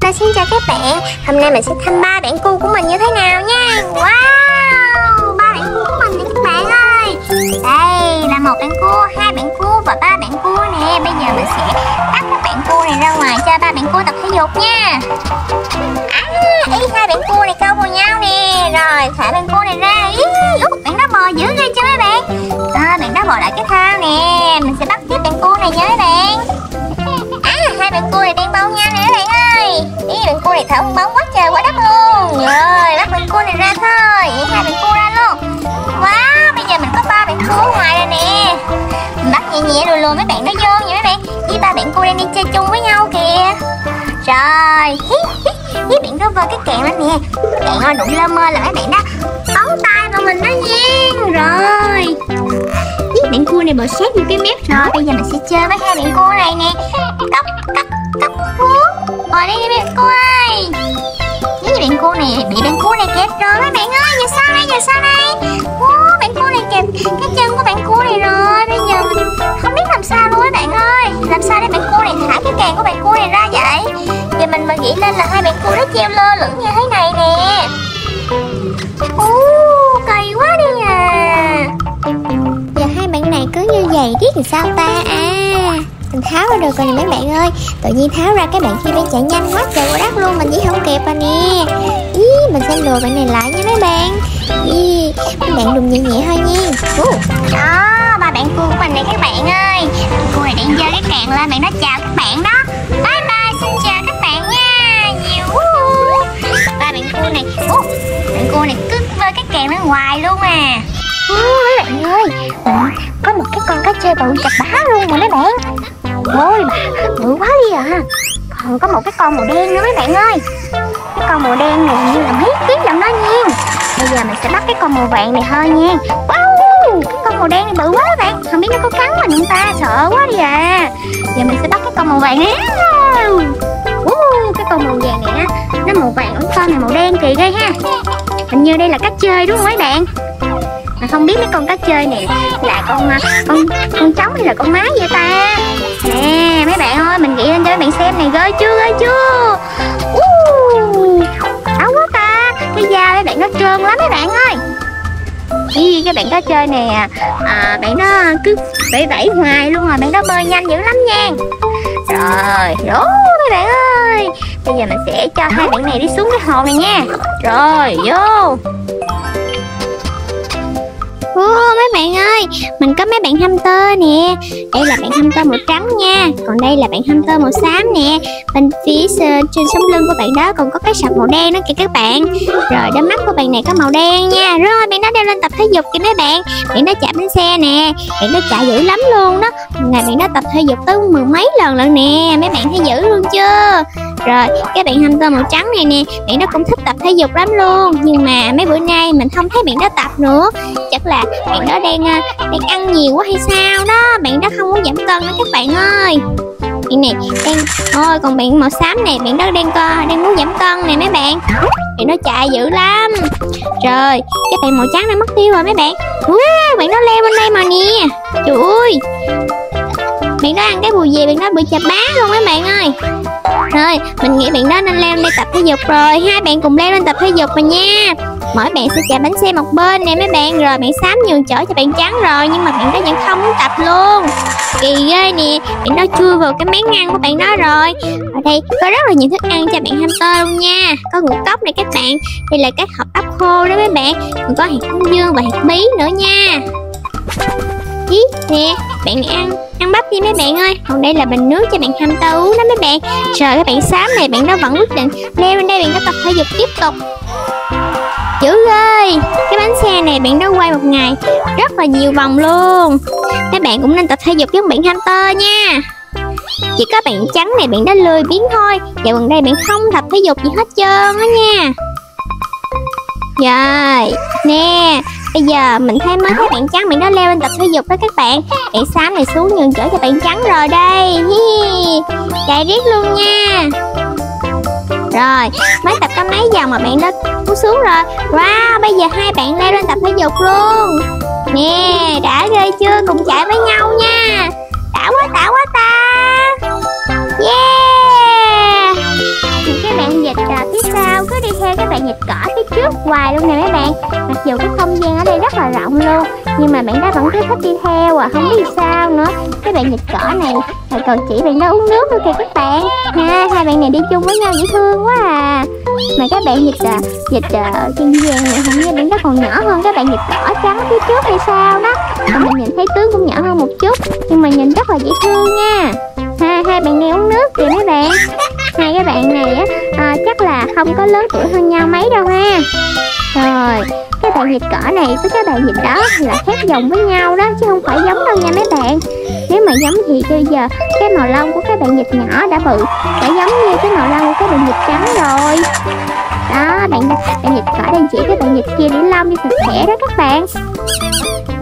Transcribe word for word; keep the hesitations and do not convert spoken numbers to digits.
Hello, xin chào các bạn. Hôm nay mình sẽ thăm ba bạn cu của mình như thế nào nha. Wow, ba bạn cu của mình nè các bạn ơi. Đây là một bạn cu, hai bạn cu và ba bạn cu nè. Bây giờ mình sẽ bắt các bạn cu này ra ngoài cho ba bạn cu tập thể dục nha. À, ý hai bạn cu này câu vào nhau nè. Rồi thả bạn cu này ra. Ý, út, bạn đó bò dữ ghê cho mấy bạn. À, bạn đó bò lại cái thao nè. Mình sẽ bắt tiếp bạn cu này nha mấy bạn. À, hai bạn cu này đang bấu nhau nè các bạn ơi. Ý, bạn cu này thở bóng quá trời quá đất luôn. Rồi bắt bạn cu này ra thôi. Ý, hai bạn cu ra luôn. Wow, bây giờ mình có ba bạn cu ngoài rồi nè. Mình bắt nhẹ nhẹ lùi lùi mấy bạn nó vô nha mấy bạn. Với ba bạn cu đang đi chơi chung với nhau kìa. Rồi, với bạn đó vơ cái kẹo lên nè. Bạn ơi, đụng lơ mơ là mấy bạn đó bấu tay vào mình đó nha. Rồi với bạn cua này bò sát vô cái mép. Rồi bây giờ mình sẽ chơi với hai bạn cua này nè. Cốc cốc cốc cuốn. Rồi đây đi bạn cua ơi. Với bạn cua này bị bạn cua này kẹp rồi mấy bạn ơi. Giờ sao đây, giờ sao đây? Wow, bạn cua này kẹp cái chân của bạn cua này rồi. Bây giờ mình không biết làm sao luôn mấy bạn ơi. Làm sao để bạn cua này thả cái càng của bạn cua này ra vậy? Giờ mình mà nghĩ lên là hai bạn cua nó treo lơ lửng như thế này nè. Ú, kỳ quá đi à. Giờ hai bạn này cứ như vậy biết làm sao ta. À, mình tháo ra được rồi nè mấy bạn ơi. Tự nhiên tháo ra cái bạn kia đang chạy nhanh quá trời quá đất luôn. Mình chỉ không kịp rồi nè. Ý, mình sẽ lừa bạn này lại nha mấy bạn. Ý, mấy bạn đừng nhẹ nhẹ thôi nha. Ú, đó, ba bạn cua của mình này các bạn ơi. Bạn cua này đang giơ cái càng lên. Bạn nó chào các bạn đó. Bye bye, xin chào các bạn nha. Nhiều ba bạn cua này. Ú, bạn cua này cứ vơ cái càng ra ngoài luôn à. Ôi mấy bạn ơi, có một cái con cá trê bự chặt bá luôn mà mấy bạn. Ôi bự quá đi à. Còn có một cái con màu đen nữa mấy bạn ơi. Cái con màu đen này như là mấy ký lận đó nha. Bây giờ mình sẽ bắt cái con màu vàng này thôi nha. Wow, cái con màu đen này bự quá các bạn. Không biết nó có cắn mình không ta, sợ quá đi à. Giờ mình sẽ bắt cái con màu vàng này. Uh, cái con màu vàng này á, nó màu vàng, con này màu đen kỳ ghê ha. Hình như đây là cá trê đúng không mấy bạn? Mà không biết mấy con cá trê này là con con con trống hay là con mái vậy ta? Nè mấy bạn ơi, mình nghĩ lên cho mấy bạn xem này, ghê chưa ghê chưa? Uh, áo quá ta. Cái da mấy bạn nó trơn lắm mấy bạn ơi. Ý, cái bạn cá trê nè, à, bạn nó cứ vẫy vẫy hoài luôn rồi, bạn đó bơi nhanh dữ lắm nha. Rồi, đó mấy bạn ơi. Bây giờ mình sẽ cho hai bạn này đi xuống cái hồ này nha. Rồi, vô. Ô, mấy bạn ơi, mình có mấy bạn hamster nè. Đây là bạn hamster màu trắng nha. Còn đây là bạn hamster màu xám nè. Bên phía trên sống lưng của bạn đó còn có cái sọc màu đen đó kìa các bạn. Rồi đôi mắt của bạn này có màu đen nha. Rồi bạn đó đeo lên tập thể dục kìa mấy bạn. Bạn đó chạy bánh xe nè. Bạn đó chạy dữ lắm luôn đó. Ngày bạn đó tập thể dục tới mười mấy lần lận nè. Mấy bạn thấy dữ luôn chưa? Rồi cái bạn hamster màu trắng này nè, bạn đó cũng thích tập thể dục lắm luôn. Nhưng mà mấy bữa nay mình không thấy bạn đó tập nữa. Chắc là bạn đó đang đang ăn nhiều quá hay sao đó. Bạn đó không muốn giảm cân đó các bạn ơi. Bạn này đang thôi, còn bạn màu xám này, bạn đó đang co đang muốn giảm cân nè mấy bạn. Bạn đó chạy dữ lắm. Rồi cái bạn màu trắng đã mất tiêu rồi mấy bạn. Wow, bạn đó leo bên đây mà nè. Trời ơi, bạn đó ăn cái bùi gì, bạn đó bị chà bá luôn mấy bạn ơi. Rồi mình nghĩ bạn đó nên leo lên đây tập thể dục rồi. Hai bạn cùng leo lên tập thể dục mà nha. Mỗi bạn sẽ chạy bánh xe một bên nè mấy bạn. Rồi bạn xám nhường chỗ cho bạn trắng rồi. Nhưng mà bạn đó vẫn không muốn tập luôn. Kỳ ghê nè. Bạn đó chui vào cái máng ăn của bạn đó rồi. Ở đây có rất là nhiều thức ăn cho bạn hamster luôn nha. Có ngũ cốc này các bạn. Đây là các hộp ốc khô đó mấy bạn. Còn có hạt hướng dương và hạt bí nữa nha. Ý, nè, bạn này ăn ăn bắp đi mấy bạn ơi. Còn đây là bình nước cho bạn hamster uống đó mấy bạn. Rồi các bạn xám này, bạn đó vẫn quyết định leo lên đây bạn đó tập thể dục tiếp tục. Dữ ghê. Cái bánh xe này bạn đó quay một ngày rất là nhiều vòng luôn. Các bạn cũng nên tập thể dục giống bạn hamster nha. Chỉ có bạn trắng này bạn đó lười biếng thôi. Dạo gần đây bạn không tập thể dục gì hết trơn á nha. Rồi, nè, bây giờ mình thấy mới thấy bạn trắng bạn đó leo lên tập thể dục đó các bạn. Bạn xám này xuống nhường chỗ cho bạn trắng rồi đây. Hi, chạy riết luôn nha. Rồi, mới tập có mấy vòng mà bạn đó cú xuống rồi. Wow, bây giờ hai bạn leo lên tập thể dục luôn. Nè, đã ghê chưa, cùng chạy với nhau nha. Đã quá, đã quá ta. Yeah. Cái bạn phía sau cứ đi theo cái bạn vịt cỏ phía trước hoài luôn nè mấy bạn. Mặc dù cái không gian ở đây rất là rộng luôn, nhưng mà bạn đó vẫn cứ thích đi theo à, không biết sao nữa. Cái bạn vịt cỏ này lại còn chỉ bạn đó uống nước luôn kìa các bạn. Ha, hai bạn này đi chung với nhau dễ thương quá à. Mà các bạn vịt à, vịt à, chân vàng này hình như bạn đó còn nhỏ hơn các bạn vịt cỏ trắng phía trước hay sao đó. Mà mình nhìn thấy tướng cũng nhỏ hơn một chút, nhưng mà nhìn rất là dễ thương nha. Ha, hai bạn này uống nước kìa mấy bạn. Hai cái bạn này á à, chắc là không có lớn tuổi hơn nhau mấy đâu ha. Rồi, cái bạn vịt cỏ này với cái bạn vịt đó là khác dòng với nhau đó, chứ không phải giống đâu nha mấy bạn. Nếu mà giống thì bây giờ cái màu lông của cái bạn vịt nhỏ đã bự, đã giống như cái màu lông của cái bạn vịt trắng rồi. Đó, bạn bạn vịt cỏ đang chỉ cái bạn vịt kia để lông đi sạch sẽ đó các bạn.